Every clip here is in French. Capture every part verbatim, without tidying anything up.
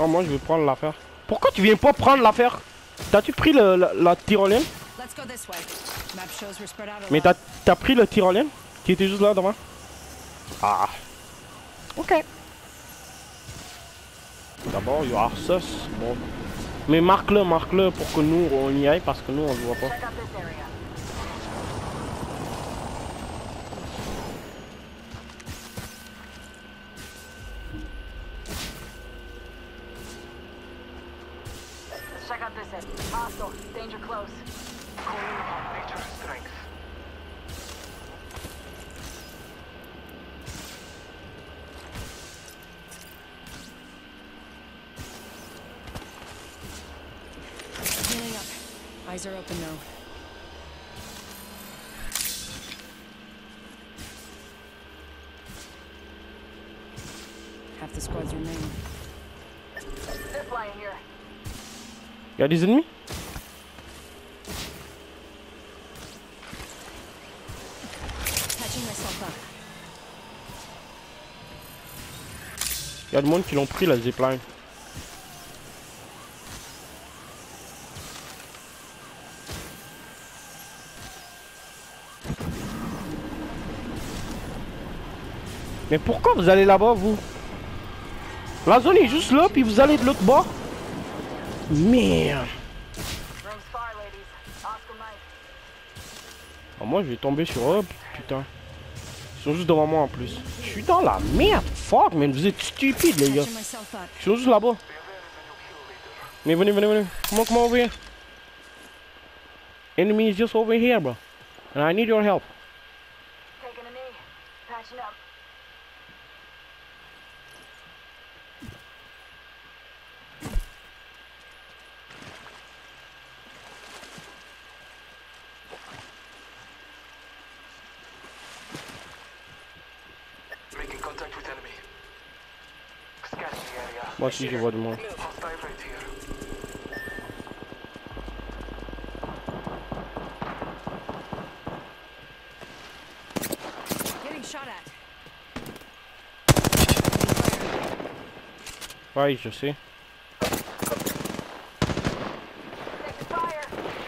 Oh, moi je vais prendre l'affaire. Pourquoi tu viens pas prendre l'affaire? T'as-tu pris le, la, la tyrolienne? Mais t'as as pris le tyrolienne qui était juste là devant? Ah. Ok. D'abord, il y a ça. Bon. Mais marque-le, marque-le pour que nous on y aille parce que nous on le voit pas. Check out this end. Hostile. Danger close. Calling on major strength. Healing up. Eyes are open now. Half the squads remain. Zip line here. Y'a des ennemis? Patching myself up. Y'a du monde qui l'ont pris la zipline. Mais pourquoi vous allez là-bas, vous? La zone est juste là, puis vous allez de l'autre bord? Merde. Oh, moi, je vais tomber sur eux, putain. Ils sont juste devant moi, en plus. Je suis dans la merde. Fuck, man, vous êtes stupides, les gars. Ils sont juste là-bas. Mais venez, venez, venez. Come on, come over here. Enemy is just over here, bro. And I need your help. Taking a knee. Patching up. Making contact with enemy. Scanning the area. Moi aussi, je vois du monde. Hostile right here. Getting shot at. Ouais, je sais. Taking fire.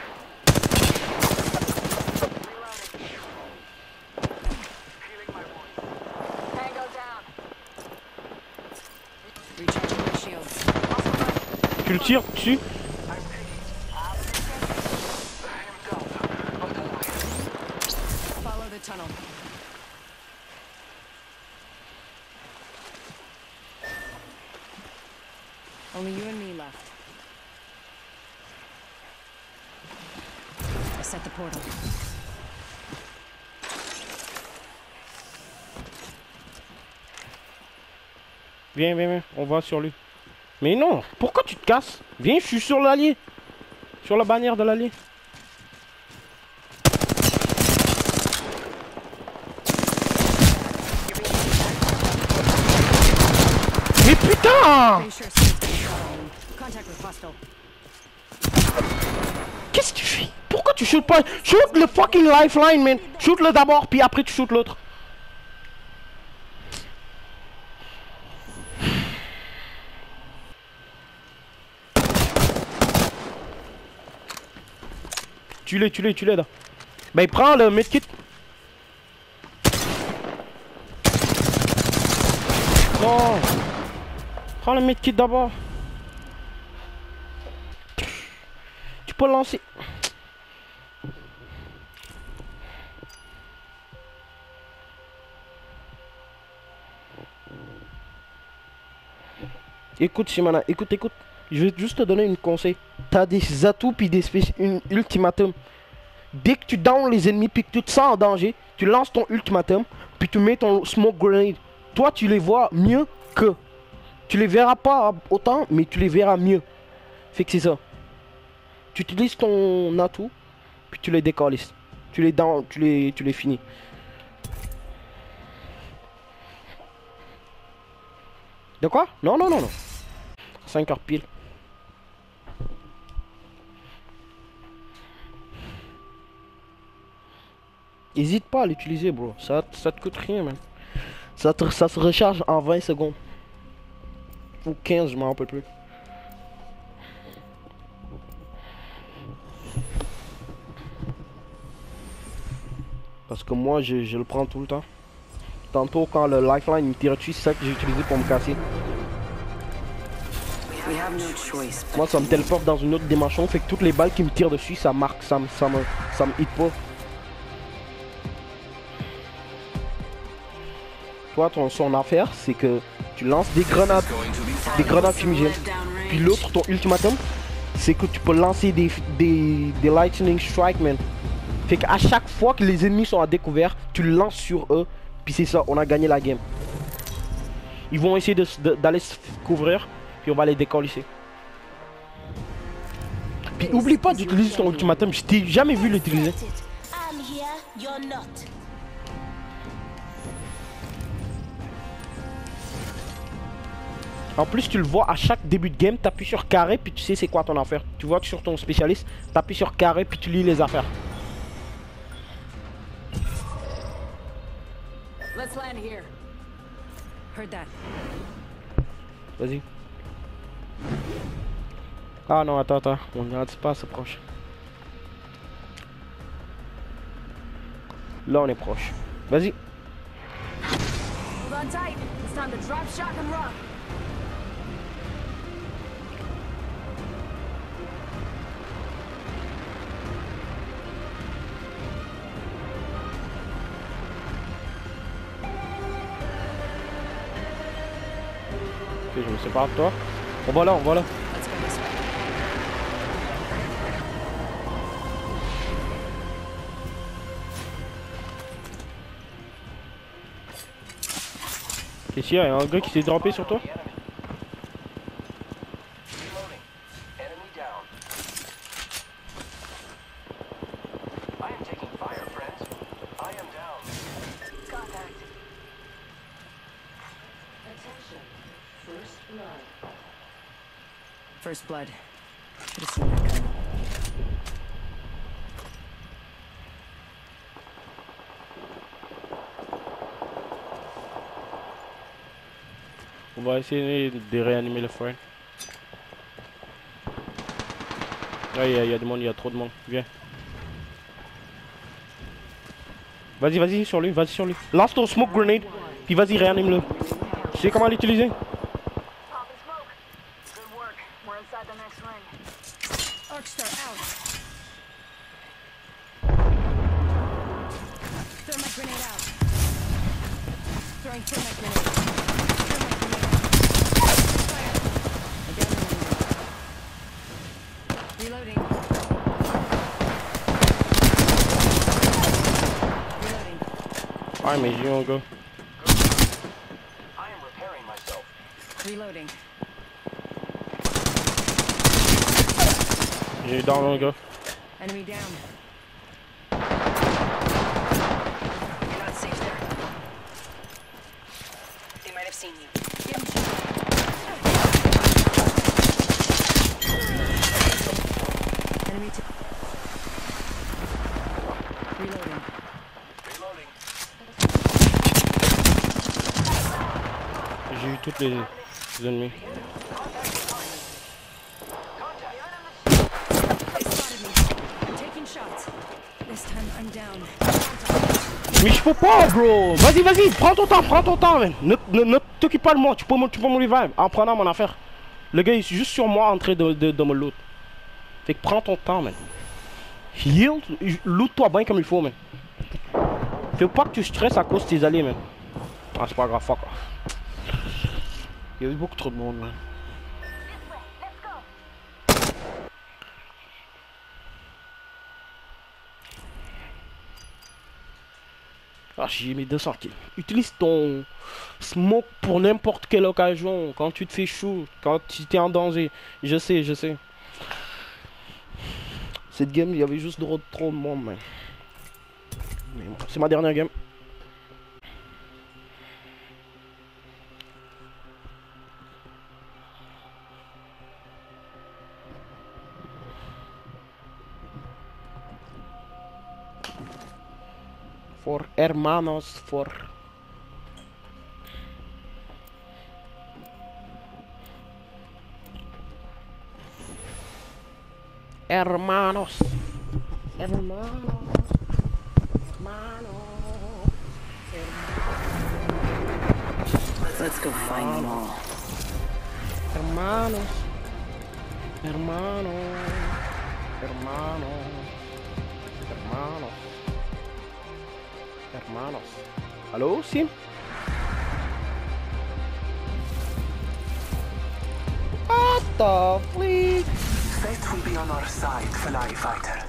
Reloading. Healing my wound. Tango down. Recharging my shields. Tu le tires dessus? I'm taking him down. Not alive. Follow the tunnel. Only you and me left. I set the portal. Viens, viens, viens. On va sur lui. Mais non, pourquoi tu te casses? Viens, je suis sur l'allié. Sur la bannière de l'allié. Mais putain! Pretty sure something's shot on me. Contact with hostile. Qu'est-ce que tu fais? Pourquoi tu shoot pas? Shoot le fucking lifeline, man! Shoot le d'abord, puis après tu shoot l'autre. Tu l'es, tu l'es, tu l'es là. Ben prends le medkit. Non! Prends le medkit d'abord. Tu peux le lancer. Écoute Shimana, écoute, écoute. Je vais juste te donner une conseil. T'as des atouts puis des spéciales, une ultimatum. Dès que tu down les ennemis puis que tu te sens en danger, tu lances ton ultimatum puis tu mets ton smoke grenade. Toi tu les vois mieux que. Tu les verras pas autant mais tu les verras mieux. Fait que c'est ça. Tu utilises ton atout puis tu les décalisses. Tu les down, tu les, tu les finis. De quoi? Non, non, non, non. cinq heures pile. Hésite pas à l'utiliser, bro. Ça, ça te coûte rien, man. Ça, te, ça se recharge en vingt secondes. Ou quinze, je m'en rappelle plus. Parce que moi, je, je le prends tout le temps. Tantôt, quand le lifeline me tire dessus, c'est ça que j'ai utilisé pour me casser. We have no choice. Moi, ça me téléporte dans une autre dimension, fait que toutes les balles qui me tirent dessus, ça marque, ça me, ça me, ça me hit pas. Toi, ton son affaire, c'est que tu lances des grenades, des grenades fumigènes. Puis l'autre, ton ultimatum, c'est que tu peux lancer des, des, des lightning strike, man. Fait qu'à chaque fois que les ennemis sont à découvert, tu le lances sur eux, puis c'est ça, on a gagné la game. Ils vont essayer d'aller se couvrir, puis on va les décoller. Puis oublie pas d'utiliser ton ultimatum, je t'ai jamais vu l'utiliser. I'm here, you're not. En plus, tu le vois à chaque début de game, t'appuies sur carré, puis tu sais c'est quoi ton affaire. Tu vois que sur ton spécialiste, t'appuies sur carré, puis tu lis les affaires. Let's land here. Heard that. Vas-y. Ah non, attends, attends. On n'arrête pas, c'est proche. Là, on est proche. Vas-y. Hold on tight. It's time to drop, shock, and rock. Ok, je me sépare de toi. On va là, on va là. Let's go this way. Ici, il y a un gars qui s'est droppé sur toi. Reloading. Enemy down. I am taking fire, friends. I am down. Contact. First blood. Should have seen that coming. On va essayer de réanimer le frère. Là, il y, a- il y a du monde, il y a trop de monde. Viens. Vas-y, vas-y sur lui, vas-y sur lui. Lance ton smoke grenade, puis vas-y, réanime-le. Tu sais comment l'utiliser? Pop and smoke. Good work. We're inside the next ring. Arcstar out. Thermite grenade out. Throwing thermite grenade. Thermite grenade. Fire. I down the enemy. Reloading. Reloading. Ah, mais j'ai eu un gars. I am repairing myself. Reloading. J'ai eu dans un gars. Enemy down. You're not safe there. They might have seen you. Give him shot. Enemy two. Reloading. Reloading. J'ai eu toutes les, les ennemis. They spotted me. I'm taking shots. This time I'm down. Mais je peux pas, bro. Vas-y, vas-y, prends ton temps, prends ton temps, man. Ne, ne, ne t'occupe pas de moi, tu peux, me- tu peux me revive en prenant mon affaire. Le gars il est juste sur moi en train de, de, de me loot. Fait que prends ton temps, man. Heal, loot-toi bien comme il faut, man. Fais pas que tu stresses à cause de tes alliés, man. Ah, c'est pas grave, fuck off. Il y a eu beaucoup trop de monde, man. This way. Let's go. Ah, j'ai mis deux cents kills. Utilise ton smoke pour n'importe quelle occasion. Quand tu te fais chaud, quand tu es en danger. Je sais, je sais. Cette game, il y avait juste trop, trop de monde, man. Mais bon, c'est ma dernière game. For hermanos, for... Hermanos. Hermanos. Hermano. Let's go find them all. Hermanos. Hermanos. Hermanos. Hermanos. Hermanos. Hello, Sim? What the fleek? Fate will be on our side, Fly Fighter.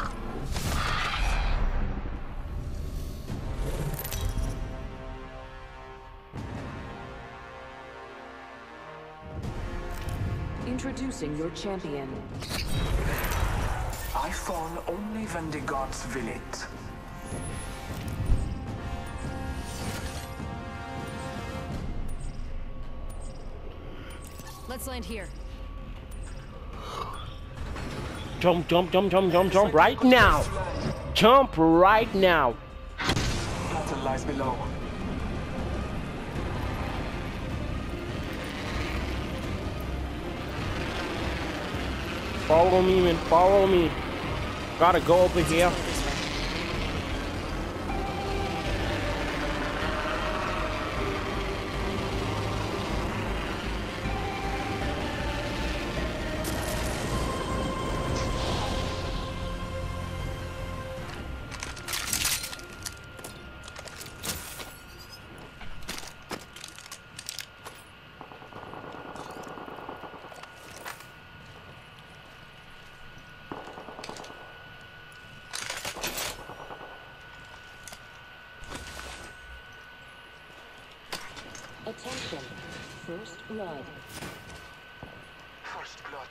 Introducing your champion. I fall only when the gods will it. Let's land here. Jump, jump, jump, jump, jump, jump right now. Jump right now. Battle lies below. Follow me, man. Follow me. Gotta go over here. Attention. First blood. First blood.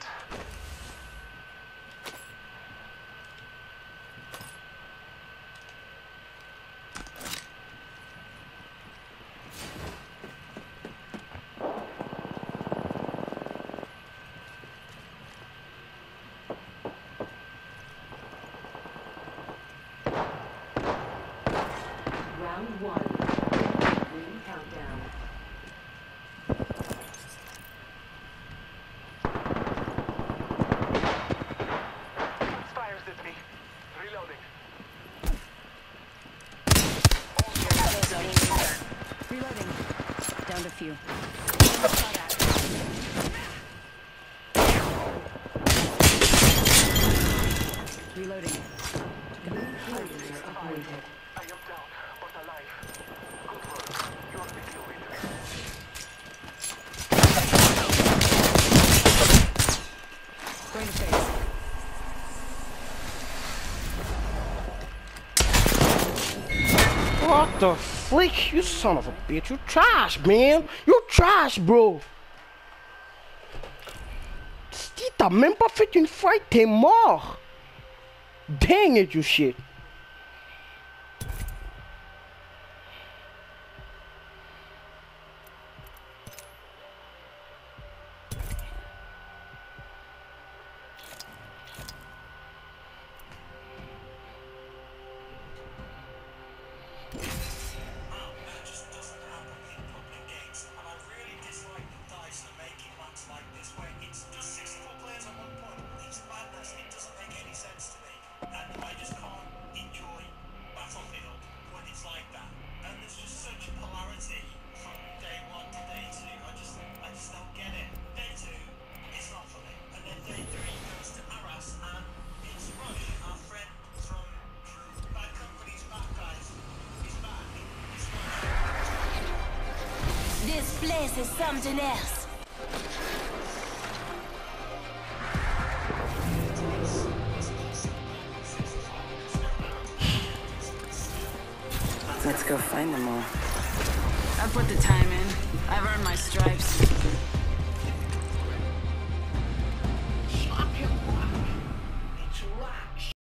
Round one. Ring countdown. Fires at me. Reloading. Reloading. Down to few. Reloading. I am down, but alive. Good work. You're the kill leader. Going to face. What the flick? You son of a bitch. You trash, man. You trash, bro. Si t'as même pas fait une fight, t'es mort. Dang it, you shit. This place is something else. Let's go find them all. I put the time in. I've earned my stripes.